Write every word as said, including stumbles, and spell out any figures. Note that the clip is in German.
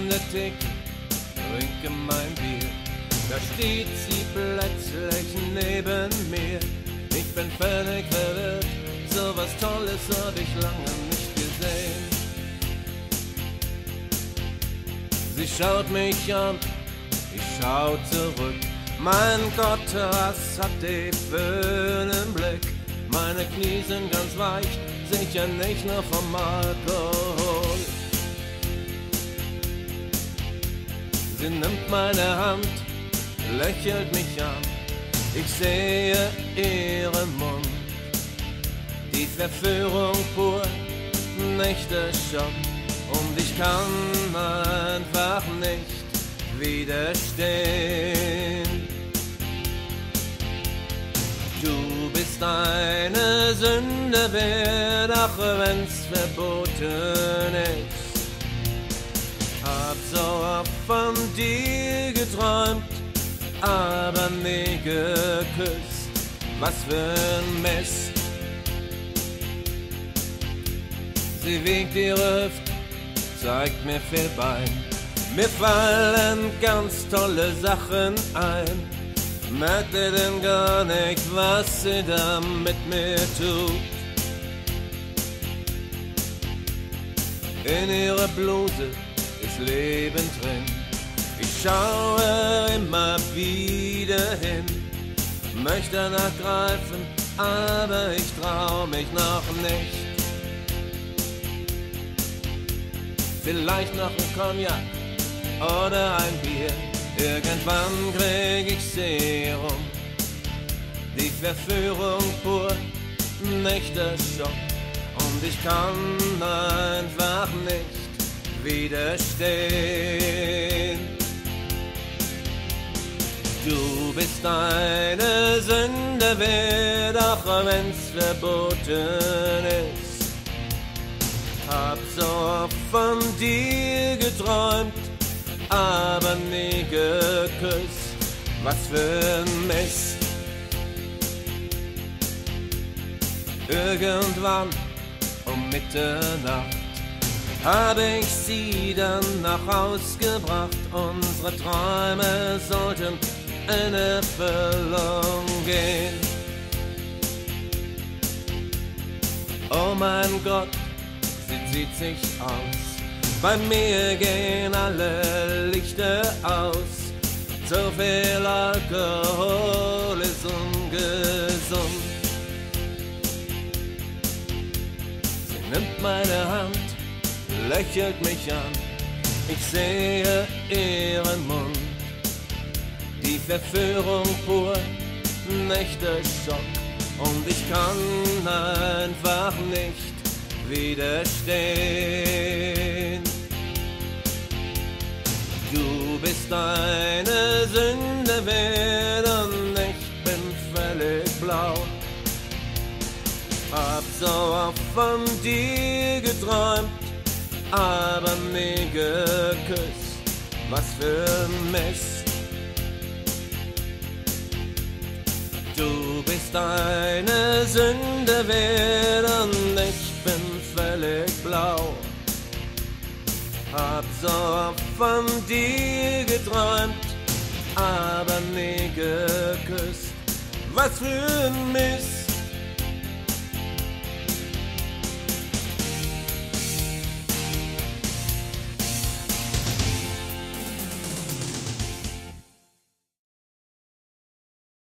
an der Theke, trinke mein Bier. Da steht sie plötzlich neben mir. Ich bin völlig verwirrt, so was Tolles hab ich lange nicht gesehen. Sie schaut mich an, ich schau zurück. Mein Gott, was hat die für einen Blick? Meine Knie sind ganz weich, sicher nicht nur vom Alkohol. Sie nimmt meine Hand, lächelt mich an. Ich sehe ihren Mund, die Verführung pur, nicht der Schock. Und ich kann einfach nicht widerstehen. Du bist eine Sünde wert, auch wenn's verboten ist. Hab so oft von dir geträumt, aber nie geküsst. Was für ein Mist. Sie wiegt ihre Hüfte, zeigt mir viel Bein. Mir fallen ganz tolle Sachen ein. Merkte denn gar nicht, was sie da mit mir tut. In ihrer Bluse ist Leben drin. Ich schaue immer wieder hin, möchte danach greifen, aber ich trau mich noch nicht. Vielleicht noch ein Cognac oder ein Bier. Irgendwann krieg ich sie rum. Die Verführung pur, nicht der Schock. Und ich kann einfach nicht widerstehen. Du bist eine Sünde wert, auch wenn's verboten ist. Hab so oft von dir geträumt, aber nie geküsst. Was für ein Mist. Irgendwann um Mitternacht hab ich sie dann nach Haus gebracht. Unsere Träume sollten in Erfüllung gehen. Oh mein Gott, sie zieht sich aus. Bei mir gehen alle Lichter aus. Zu viel Alkohol ist ungesund. Sie nimmt meine Hand, lächelt mich an. Ich sehe ihren Mund, die Verführung pur, nicht der Schock. Und ich kann einfach nicht widerstehen. Du bist eine Sünde wert und ich bin völlig blau. Hab so oft von dir geträumt, aber nie geküsst. Was für ein Mist. Du bist eine Sünde wert und ich bin völlig blau. Hab so oft von dir geträumt, aber nie geküsst. Was für ein Mist.